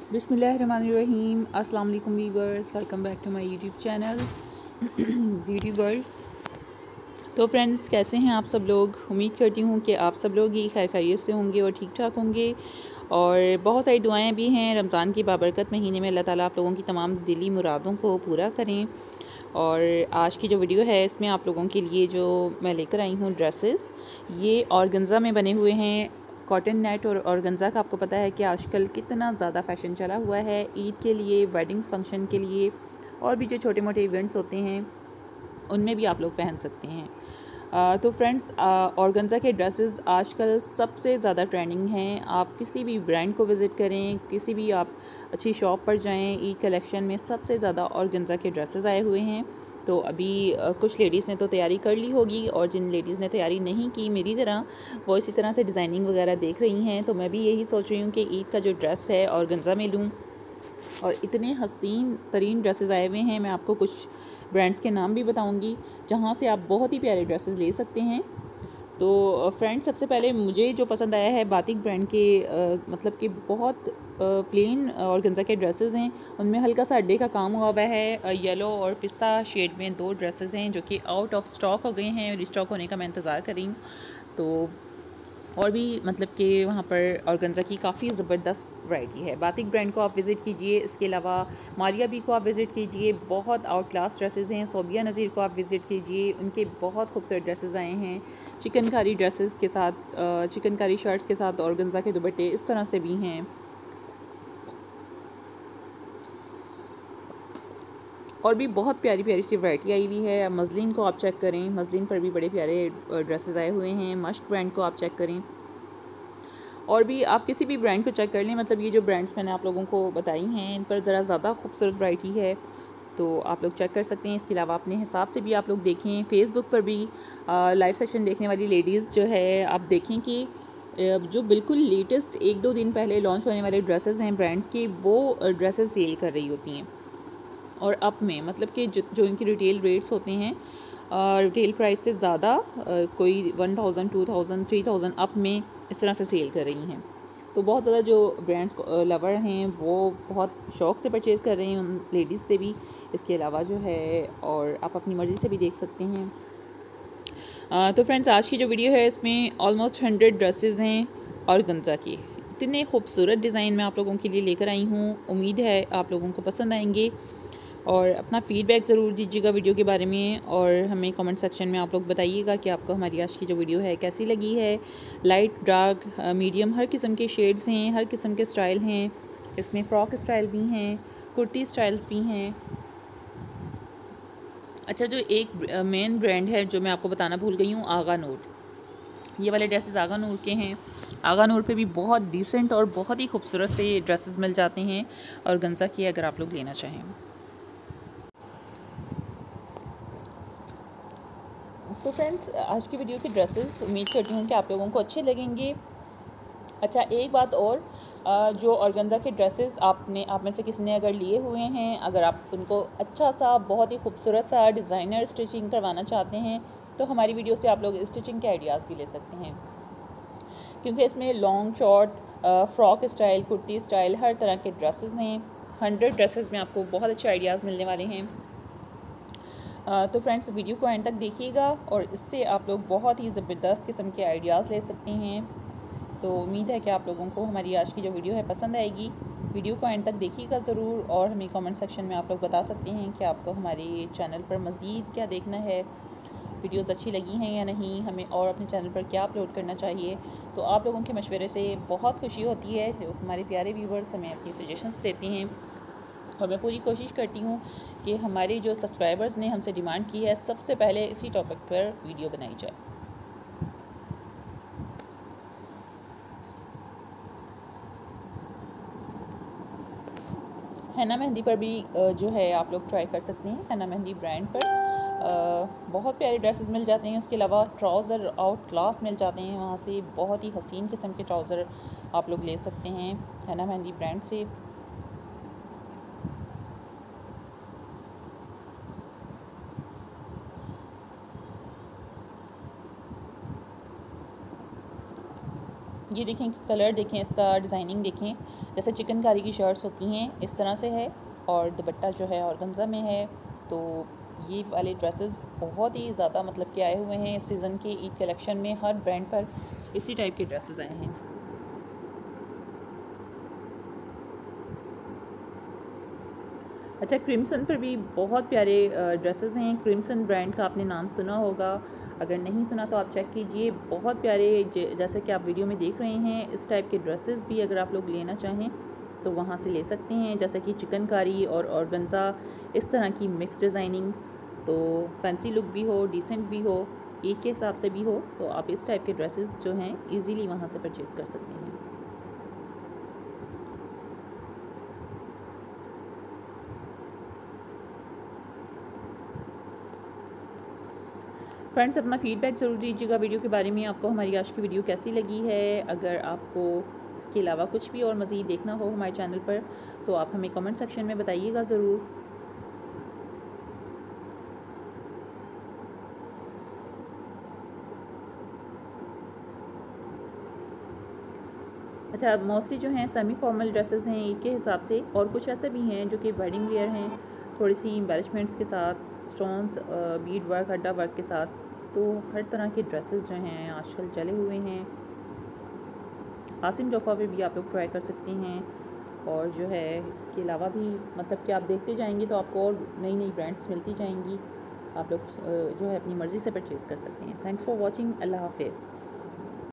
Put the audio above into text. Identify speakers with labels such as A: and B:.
A: बिस्मिल्लाहिर्रहमानिर्रहीम। अस्सलाम वालेकुम viewers, welcome back to my YouTube channel beauty world. तो फ्रेंड्स, कैसे हैं आप सब लोग? उम्मीद करती हूँ कि आप सब लोग ही खैर खैरियत से होंगे और ठीक ठाक होंगे। और बहुत सारी दुआएं भी हैं। रमज़ान की बाबरकत महीने में अल्लाह ताला आप लोगों की तमाम दिली मुरादों को पूरा करें। और आज की जो वीडियो है इसमें आप लोगों के लिए जो मैं लेकर आई हूँ ड्रेसेस, ये ऑर्गेन्जा में बने हुए हैं। कॉटन नेट और ऑर्गेन्जा का आपको पता है कि आजकल कितना ज़्यादा फ़ैशन चला हुआ है। ईद के लिए, वेडिंग्स फंक्शन के लिए और भी जो छोटे मोटे इवेंट्स होते हैं उनमें भी आप लोग पहन सकते हैं। तो फ्रेंड्स, ऑर्गेन्जा के ड्रेसेस आजकल सबसे ज़्यादा ट्रेंडिंग हैं। आप किसी भी ब्रांड को विज़िट करें, किसी भी आप अच्छी शॉप पर जाएं, ईद कलेक्शन में सबसे ज़्यादा ऑर्गेन्जा के ड्रेसेस आए हुए हैं। तो अभी कुछ लेडीज़ ने तो तैयारी कर ली होगी और जिन लेडीज़ ने तैयारी नहीं की मेरी तरह, वो इसी तरह से डिज़ाइनिंग वगैरह देख रही हैं। तो मैं भी यही सोच रही हूँ कि ईद का जो ड्रेस है ऑर्गेन्जा में लूँ। और इतने हसीन तरीन ड्रेसेस आए हुए हैं। मैं आपको कुछ ब्रांड्स के नाम भी बताऊंगी जहां से आप बहुत ही प्यारे ड्रेसेस ले सकते हैं। तो फ्रेंड्स, सबसे पहले मुझे जो पसंद आया है बातिक ब्रांड के, मतलब कि बहुत प्लेन ऑर्गेन्जा के ड्रेसेस हैं। उनमें हल्का सा अड्डे का काम हुआ है। येलो और पिस्ता शेड में 2 ड्रेसेस हैं जो कि आउट ऑफ स्टॉक हो गए हैं। रिस्टॉक होने का मैं इंतज़ार कर रही हूँ। तो और भी मतलब कि वहाँ पर ऑर्गेन्जा की काफ़ी ज़बरदस्त वैरायटी है। बातिक ब्रांड को आप विज़िट कीजिए। इसके अलावा मारिया बी को आप विज़िट कीजिए, बहुत आउट क्लास ड्रेसेस हैं। सोबिया नज़ीर को आप विज़िट कीजिए, उनके बहुत खूबसूरत ड्रेसेस आए हैं। चिकनकारी ड्रेसेस के साथ, चिकनकारी शर्ट्स के साथ ऑर्गेन्जा के दुपट्टे इस तरह से भी हैं। और भी बहुत प्यारी प्यारी सी वैरायटी आई हुई है। मज़लिन को आप चेक करें, मज़लिन पर भी बड़े प्यारे ड्रेसेस आए हुए हैं। मश्क ब्रांड को आप चेक करें। और भी आप किसी भी ब्रांड को चेक कर लें, मतलब ये जो ब्रांड्स मैंने आप लोगों को बताई हैं इन पर ज़रा ज़्यादा खूबसूरत वैरायटी है, तो आप लोग चेक कर सकते हैं। इसके अलावा अपने हिसाब से भी आप लोग देखें। फ़ेसबुक पर भी लाइव सेशन देखने वाली लेडीज़ जो है, आप देखें कि जो बिल्कुल लेटेस्ट 1-2 दिन पहले लॉन्च होने वाले ड्रेसेस हैं ब्रांड्स की, वो ड्रेसेस सेल कर रही होती हैं। और अप में मतलब कि जो इनकी रिटेल रेट्स होते हैं, रिटेल प्राइस से ज़्यादा, कोई 1000, 2000, 3000 अप में इस तरह से सेल कर रही हैं। तो बहुत ज़्यादा जो ब्रांड्स लवर हैं वो बहुत शौक़ से परचेज़ कर रहे हैं, उन लेडीज़ से भी। इसके अलावा जो है, और आप अपनी मर्ज़ी से भी देख सकते हैं। तो फ्रेंड्स, आज की जो वीडियो है इसमें ऑलमोस्ट 100 ड्रेसेस हैं ऑर्गेन्जा की। इतने खूबसूरत डिज़ाइन मैं आप लोगों के लिए लेकर आई हूँ। उम्मीद है आप लोगों को पसंद आएंगे। और अपना फ़ीडबैक ज़रूर दीजिएगा वीडियो के बारे में, और हमें कमेंट सेक्शन में आप लोग बताइएगा कि आपको हमारी आज की जो वीडियो है कैसी लगी है। लाइट, डार्क, मीडियम, हर किस्म के शेड्स हैं, हर किस्म के स्टाइल हैं। इसमें फ़्रॉक स्टाइल भी हैं, कुर्ती स्टाइल्स भी हैं। अच्छा, जो एक मेन ब्रांड है जो मैं आपको बताना भूल गई हूँ, आगा नूर। ये वाले ड्रेसेस आगा नूर के हैं। आगा नूर पे भी बहुत डिसेंट और बहुत ही खूबसूरत से ड्रेसेस मिल जाते हैं ऑर्गेन्जा के, अगर आप लोग लेना चाहें। तो फ्रेंड्स, आज की वीडियो के ड्रेसेस उम्मीद करती हूँ कि आप लोगों को अच्छे लगेंगे। अच्छा, एक बात और, जो ऑर्गेन्जा के ड्रेसेस आप में से किसी ने अगर लिए हुए हैं, अगर आप उनको अच्छा सा बहुत ही खूबसूरत सा डिज़ाइनर स्टिचिंग करवाना चाहते हैं, तो हमारी वीडियो से आप लोग स्टिचिंग के आइडियाज़ भी ले सकते हैं। क्योंकि इसमें long, short, frock style, kurti style, हर तरह के ड्रेसेस हैं। 100 ड्रेसेस में आपको बहुत अच्छे आइडियाज़ मिलने वाले हैं। तो फ्रेंड्स, वीडियो को एंड तक देखिएगा और इससे आप लोग बहुत ही ज़बरदस्त किस्म के आइडियाज़ ले सकते हैं। तो उम्मीद है कि आप लोगों को हमारी आज की जो वीडियो है पसंद आएगी। वीडियो को एंड तक देखिएगा ज़रूर, और हमें कमेंट सेक्शन में आप लोग बता सकते हैं कि आपको हमारे चैनल पर मज़ीद क्या देखना है, वीडियोस अच्छी लगी हैं या नहीं, हमें और अपने चैनल पर क्या अपलोड करना चाहिए। तो आप लोगों के मशवरे से बहुत खुशी होती है। हमारे प्यारे व्यूवर्स हमें अपनी सजेशंस देते हैं और मैं पूरी कोशिश करती हूँ कि हमारे जो सब्सक्राइबर्स ने हमसे डिमांड की है, सबसे पहले इसी टॉपिक पर वीडियो बनाई जाए। हैना मेहंदी पर भी जो है आप लोग ट्राई कर सकते हैं। हैना मेहंदी ब्रांड पर बहुत प्यारे ड्रेसेस मिल जाते हैं। उसके अलावा ट्राउज़र आउट क्लास मिल जाते हैं, वहाँ से बहुत ही हसीन किस्म के ट्राउज़र आप लोग ले सकते हैं हैना मेहंदी ब्रांड से। ये देखें कलर देखें, इसका डिज़ाइनिंग देखें, जैसे चिकनकारी की शर्ट्स होती हैं इस तरह से है, और दुपट्टा जो है ऑर्गेन्जा में है। तो ये वाले ड्रेसेस बहुत ही ज़्यादा मतलब कि आए हुए हैं इस सीज़न के ईद कलेक्शन में। हर ब्रांड पर इसी टाइप के ड्रेसेस आए हैं। अच्छा, क्रिम्सन पर भी बहुत प्यारे ड्रेसेस हैं। क्रिम्सन ब्रांड का आपने नाम सुना होगा, अगर नहीं सुना तो आप चेक कीजिए। बहुत प्यारे, जैसे कि आप वीडियो में देख रहे हैं, इस टाइप के ड्रेसेस भी अगर आप लोग लेना चाहें तो वहाँ से ले सकते हैं। जैसे कि चिकनकारी और ऑर्गेन्जा, इस तरह की मिक्स डिज़ाइनिंग, तो फैंसी लुक भी हो, डिसेंट भी हो, ईद के हिसाब से भी हो, तो आप इस टाइप के ड्रेसेस जो हैं ईज़िली वहाँ से परचेज़ कर सकते हैं। फ्रेंड्स, अपना फ़ीडबैक ज़रूर दीजिएगा वीडियो के बारे में। आपको हमारी आज की वीडियो कैसी लगी है? अगर आपको इसके अलावा कुछ भी और मज़ीद देखना हो हमारे चैनल पर तो आप हमें कमेंट सेक्शन में बताइएगा ज़रूर। अच्छा, मोस्टली जो हैं सेमी फॉर्मल ड्रेसेस हैं ईद के हिसाब से, और कुछ ऐसे भी हैं जो कि वेडिंग वेयर हैं, थोड़ी सी एम्बेलिशमेंट्स के साथ, स्टोन्स, बीड वर्क, अड्डा वर्क के साथ। तो हर तरह के ड्रेसेस जो हैं आजकल चले हुए हैं। आसिम जोफ़ा पे भी आप लोग ट्राई कर सकते हैं, और जो है इसके अलावा भी मतलब कि आप देखते जाएंगे तो आपको और नई नई ब्रांड्स मिलती जाएंगी। आप लोग जो है अपनी मर्ज़ी से परचेज़ कर सकते हैं। Thanks for watching. अल्लाह हाफ़िज़।